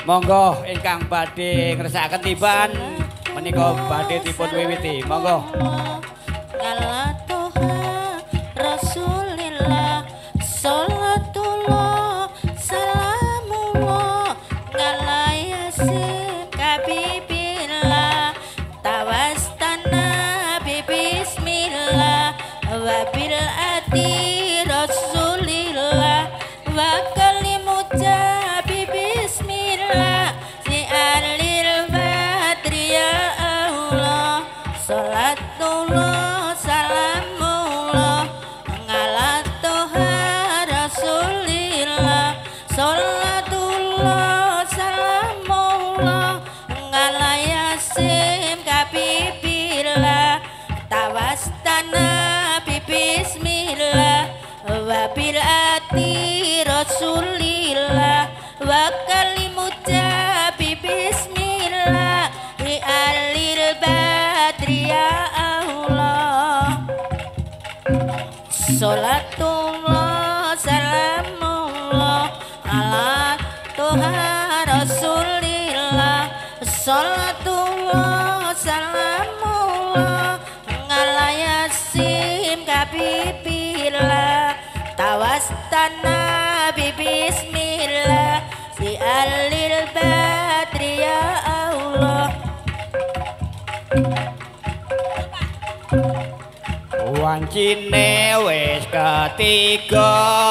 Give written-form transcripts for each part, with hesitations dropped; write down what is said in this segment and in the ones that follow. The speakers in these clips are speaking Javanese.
Monggo ingkang badhe ngresakaken tiban menika badhe dipun wiwiti. Monggo. Galatoha Rasulillah Salatullah Salamullah Galayasi Kabibillah Tawastana Bismillah Wabil ati Rasulillah Wa kalimuja Bismillah Si alil badri ya Allah Salatullah Salamullah Ngalatoha Rasulillah Salatullah Salamullah Ngalayasim Kabibillah Tawastana Bismillah Wabil ati Rasulillah Wa kalimuja Bismillah Li alil badri ya Allah Salatullah Salamullah Ala Tuhan Rasulillah Salatullah Salamullah Ngalayasim Kabibillah Tawastana Bismillah Si alil badri ya Allah Wancine wis ketiga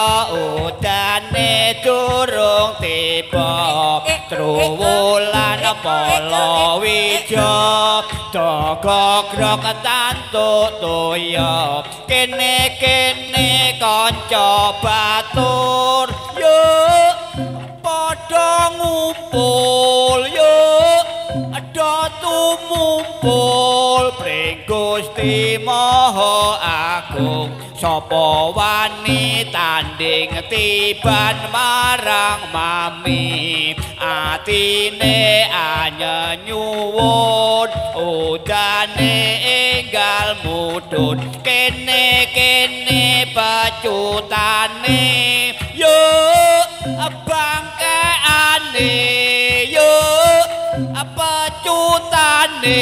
udane durung tiba truwulan palawija dagogrok tantuk toya kene-kene kanca batur yuk padha ngumpul yuk ada tumumpul pring Gusti Maha Agung sapa wani tanding tiban marang mami atine anyuwun udane enggal mudhun kene-kene pacutane yuk bangkeane yuk pacutane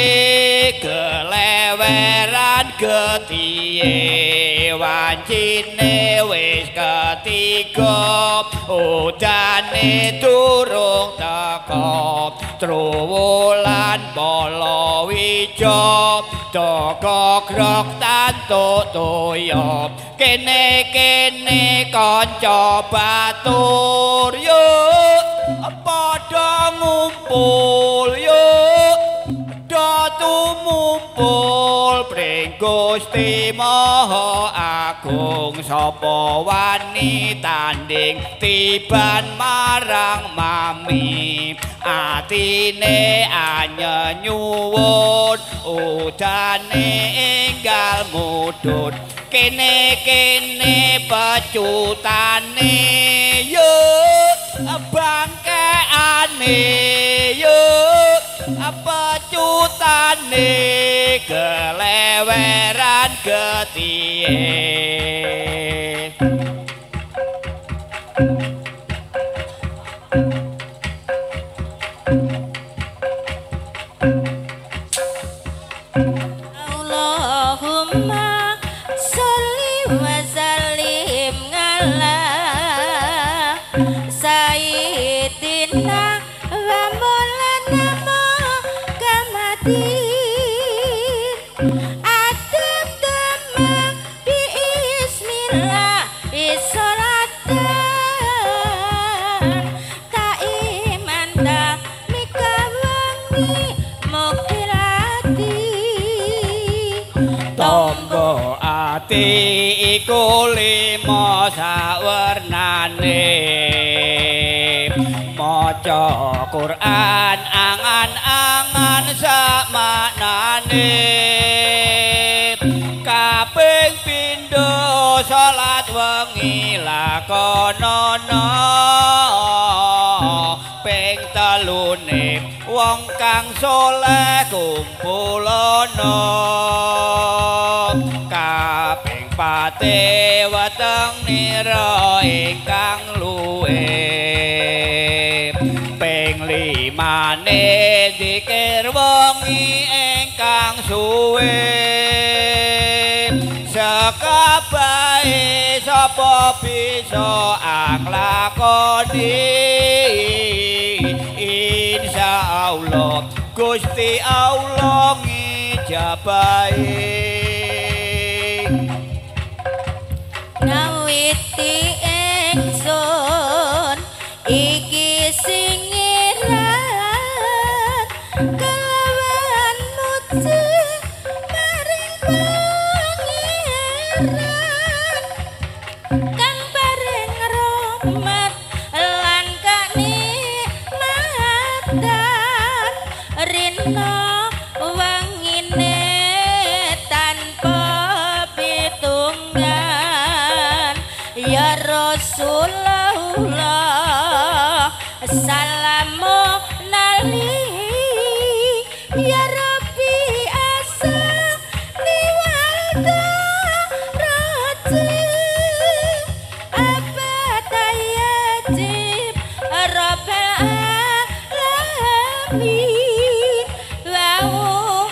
keleweran getihe wancine wis ketiga udane durung teka truwulan palawija dagogrok tantuk toya kene-kene kanca batur yuk padha ngumpul yuk padha tumumpul pring Gusti Maha Agung sapa wani tanding tiban marang mami atine anyuwun udane enggal mudhun kene-kene pacutane yuk bangkeane yuk pacutane keleweran getihe Allahumma sholli wa sallim ala sayyidina wa maulana Muhammadin adem damang bismillah bisolatan taiman da mikawangi mukilati tombo ati iku lima sawernane maca Quran angan-angan sakmaknane kaping pindho salat wengi lakonana ping telune wong kang saleh kumpulana kaping pate weteng nira ingkang luwih ping kang suwe sekabahe sapa bisa anglakoni insyaallah Gusti Allah ngijabahi ngawiti ingsun iki sing irat kelawan muji maring pangeran kang paring rahmat lan kanikmatan rina wangine tanpa pitunggan ya Rasulullah salamu nali ya Rabbi asa niwalda roji abatayajib Rabbal alamin wau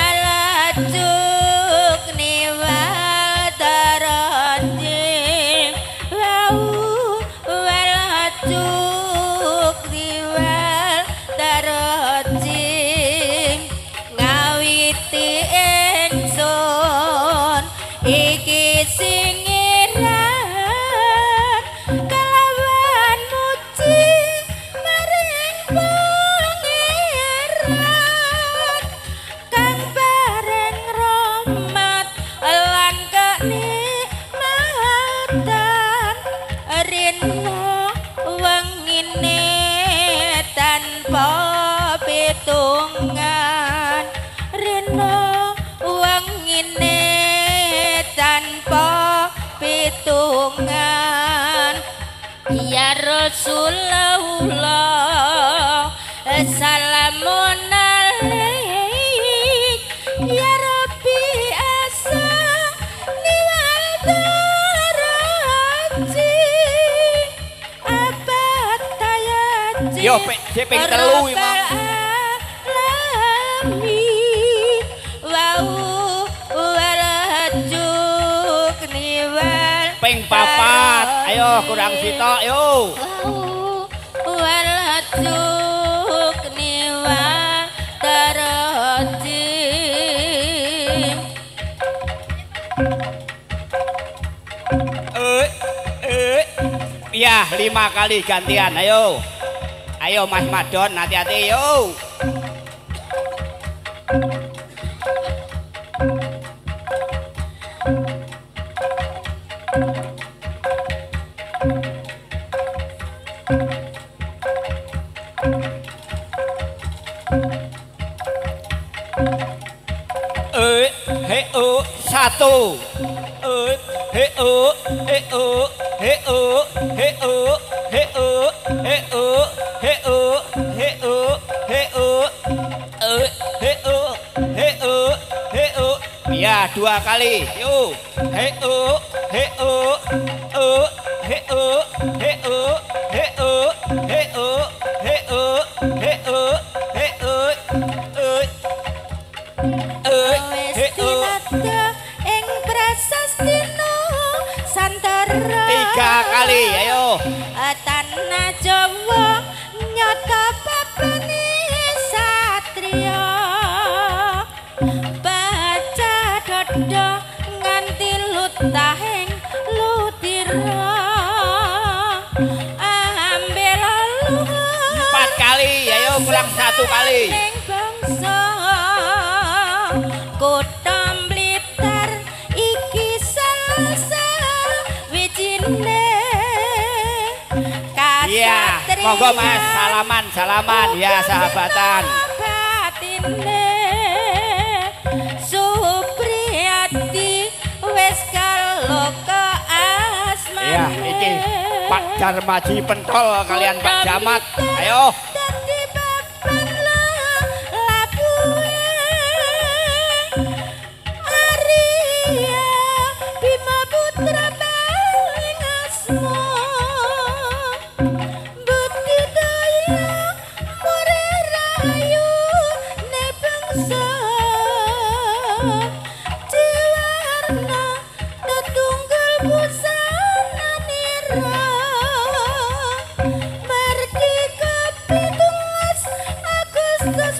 lalajuk niwal daranjing wau walajuk niwal daranjing ngawiti ingsun iki sing irat kelawan muji maring pangeran kang bareng rahmat lan kenikmatan rina wengine tanpa pitunggan rina wengine tanpa pitunggan ya Rasulullah salamun alaik ya Rabbi asa niwal daraji abad tayaji yo ping telu iki Mang alamin wau walajuk niwal ping papat ayo kurang sitok yo walajuk niwal darajim ya 5 kali gantian ayo Mas Madon hati-hati yo satu ya 2 kali yo ing prasastina santara 3 kali ayo tanah Jawa nyata papane satria baca dodo nganti lutahing lutira ambil luha 4 kali ayo kurang 1 kali ning bangsa kutha Blitar iki salah wijine iya monggo Mas salaman ya sahabatan batine Supriyati wis kaloka asmane iya iki Pak Darmaji Pentol kalian Pak Jamat ayo dadi papan labuhe Arya Bima Putra paling asma Bukti daya Murah Rahayu ne bangsa Jiwarna tetunggal busana nira Merdeka 17 Agustus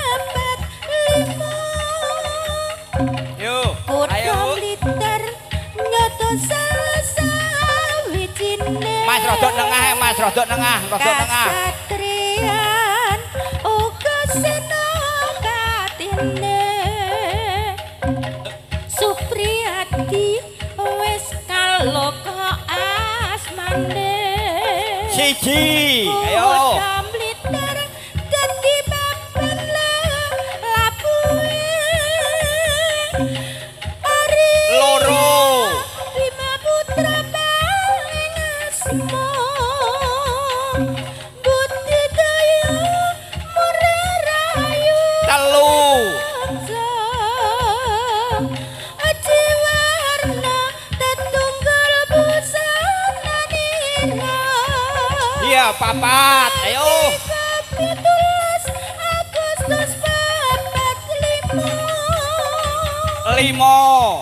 45 Yo, Kutha ayo. Blitar nyoto salah sawijine Mas rodok nengah, Mas rodok nengah, rodok nengah. Kasatriyan uga senopatine Supriyadi wis kaloka asmane Siji, ayo. Kutha Blitar dadi papan labuhe Ari Loro. Bima Putra paling asma Budidaya Murni Rahayu Telu. Jiwarna tetunggal busana nira Iya, papat. Ayo. 17 Agustus 45 Limo.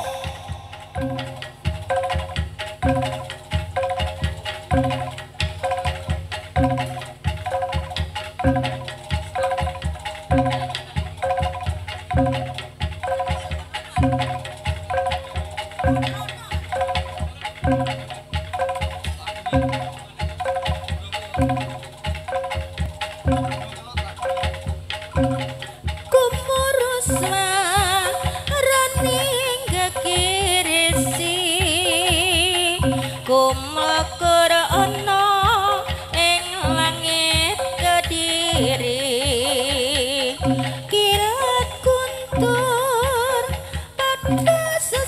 Kumuruswa raning gekirisi Kumlekur ana ing langit Kediri Kilat kuntur pada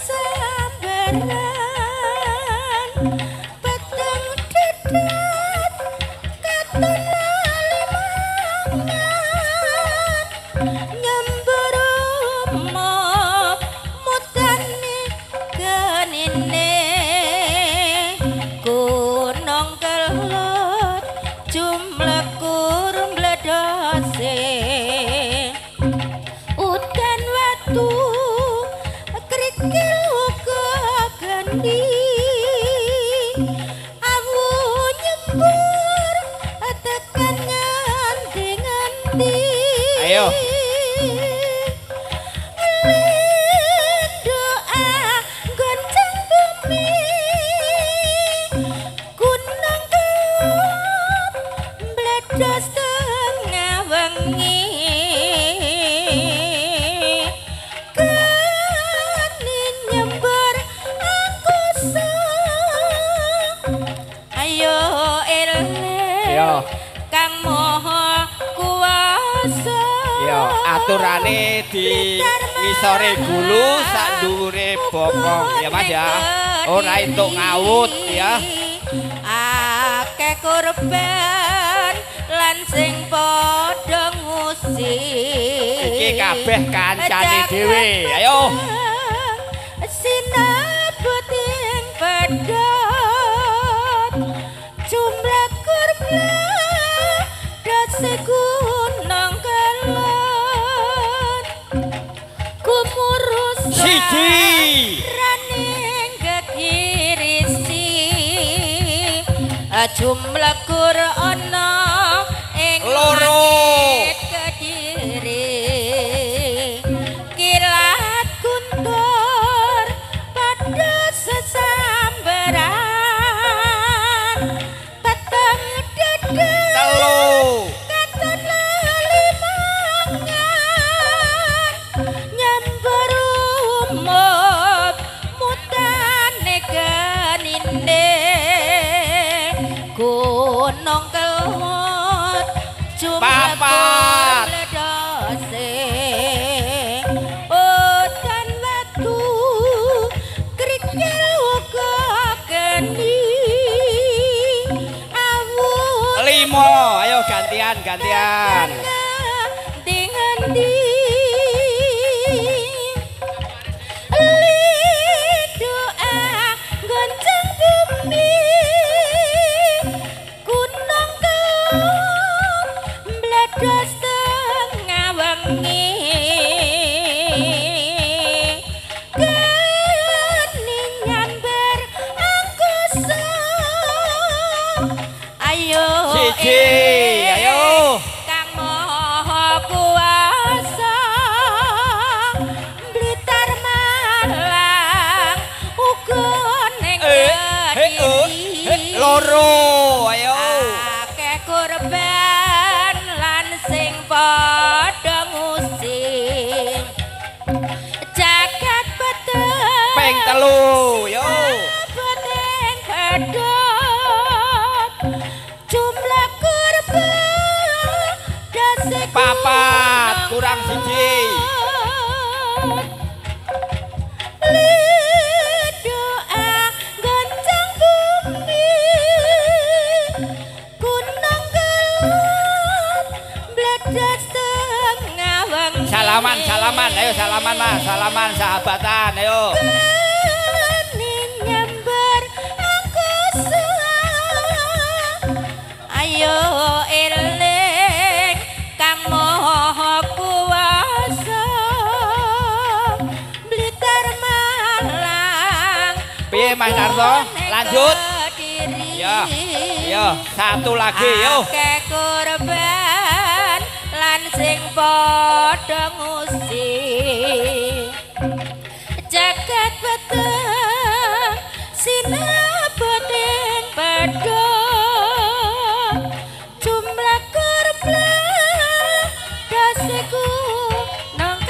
sesambaran Petang dedat katon nyembromo mutane genine gunung kelut jumlekur mbledose udan watu krikil uga gandhi awu nyembur tekan nganti Ayo. Doa goncang bumi Gunung kelut Bledos tengah wengi Gani nyembar aku Ayo eling Yo. Kang Maha Kuwasa Yo, aturane di ngisore gulu sak dhuwure bokong ya Mas ya. Ora entuk ngawut ya. Akeh korban lan sing padha ngusir. Iki kabeh kancane dhewe. Ayo. Sinebut ing pedhot jumlah korban dase gunung kelut kumurus Siji. raning gekirisi jumlah kur ana ing Loro. langit Kediri kilat kuntur pada sesambaran peteng dedet Telu. katon lalimangan nyambar umut mutane genine gunung kelut jumlah Papat. loro ayo akeh korban lan sing padha ngusik jagat beteng ping 3 yo beteng pedhot jumlah korban dasih papat kurang siji doa goncang bumi gunung gelap bledas tengah wengi salaman ayo salaman mas salaman sahabatan ayo nyambar aku ayo eling kang maha kuwasa Blitar Malang piye Mas Narto lanjut ya yo satu lagi yo akeh korban lan sing padha ngusik jagat beteng sinabing pedhot jumlah korban dasiku nang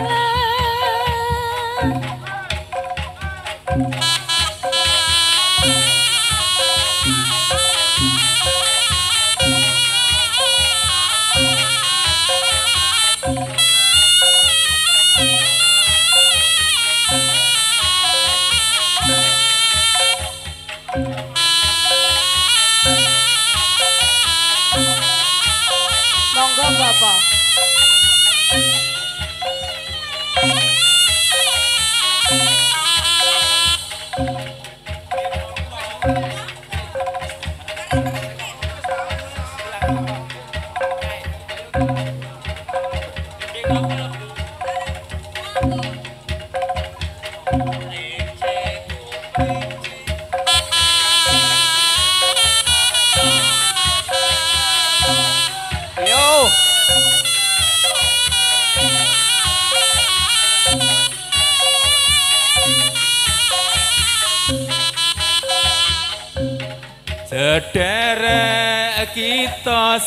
monggo Bapak yo sederek kita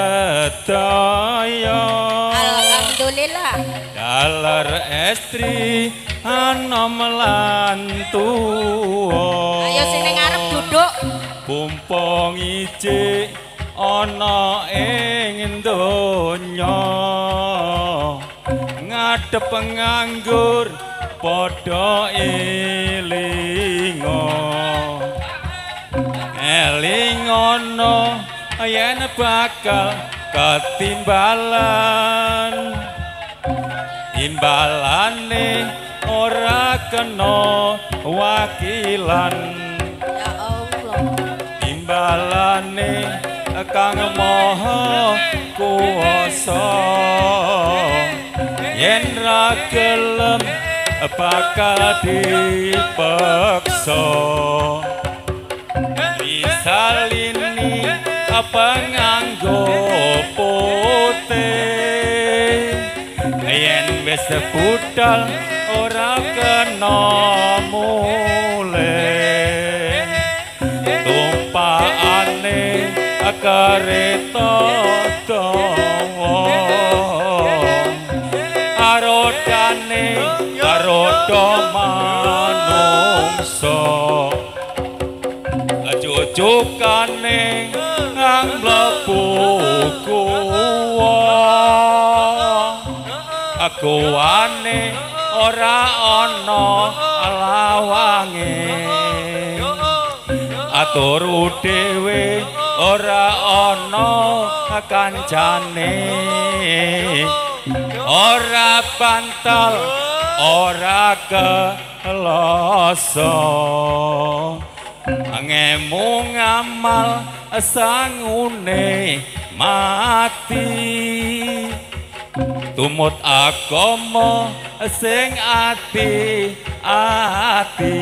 sedaya alhamdulillah dalar estri anom lan tuwa ayo sing ning ngarep duduk pumpung ijik ana ing donya ngadep nganggur padha elinga elingono yen bakal ketimbalan imbalane ora kena wakilan ya Allah imbalane kang maha kuwasa yen ra gelem bakal dipaksa disalini apa nganggo putih yen wis budal ora kena mulih tumpakane kereta dawa arodane karodo manungsa cucukane nang mlebu kuwane ora ana lawange aturu dhewe ora ana kancane ora bantal ora kelasa ngemu ngamal sangune mati tumut agama sing ati-ati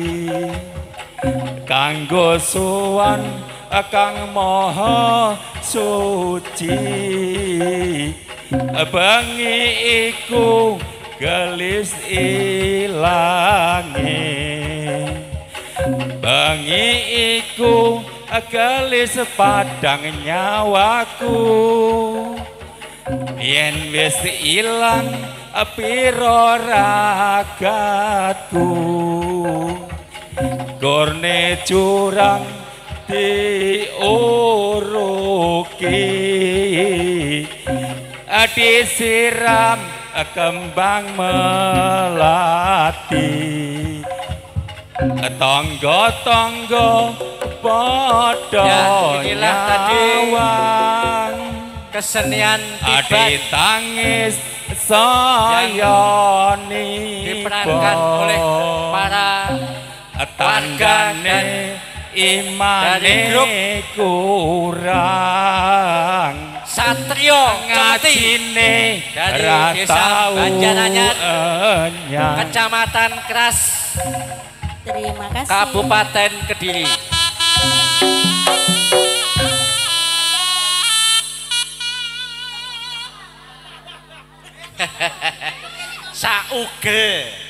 kanggo suwan kang maha suci bengi iku gelis ilange bengi iku gelis padang nyawaku yen wis ilang piro ragatku gorne curang diuruki disiram kembang melati tangga-tangga padha inilah tadi nyawang kesenian adi tiban tangis saya diperankan oleh para tandane imane kurang Satrio ngajine dari desa Banjaranyar Kecamatan Keras Terima kasih. Kabupaten Kediri. Sauge